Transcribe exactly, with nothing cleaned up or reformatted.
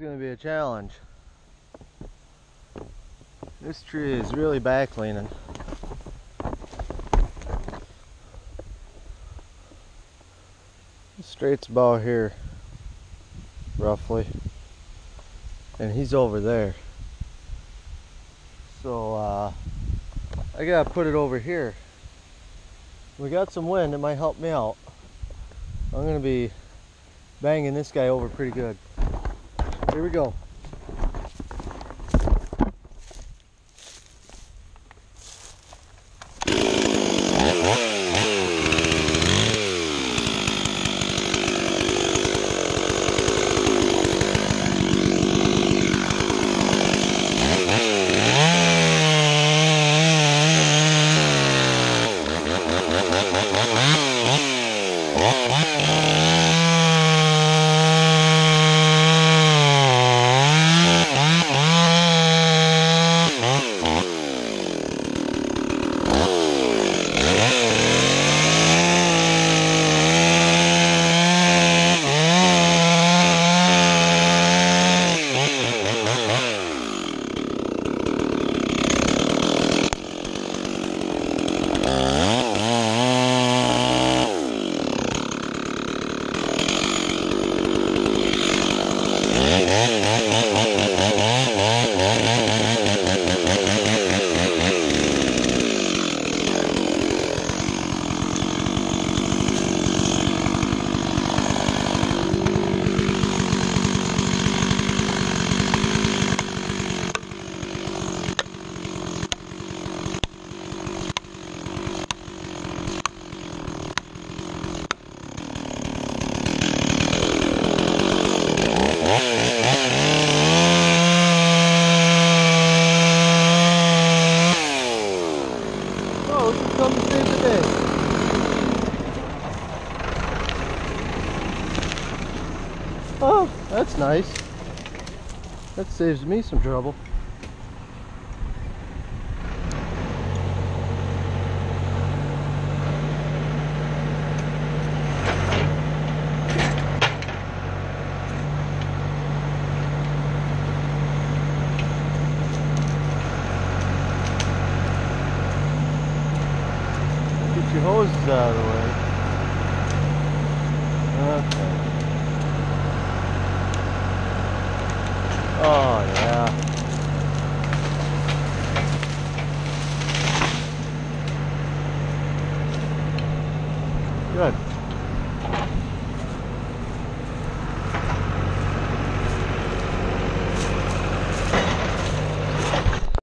It's going to be a challenge. This tree is really back leaning. The straight's about here, roughly, and he's over there. So uh, I gotta put it over here. We got some wind, it might help me out. I'm gonna be banging this guy over pretty good. Here we go. Come to save the day. Oh, that's nice. That saves me some trouble. Get your hoses out of the way. Okay. Oh yeah.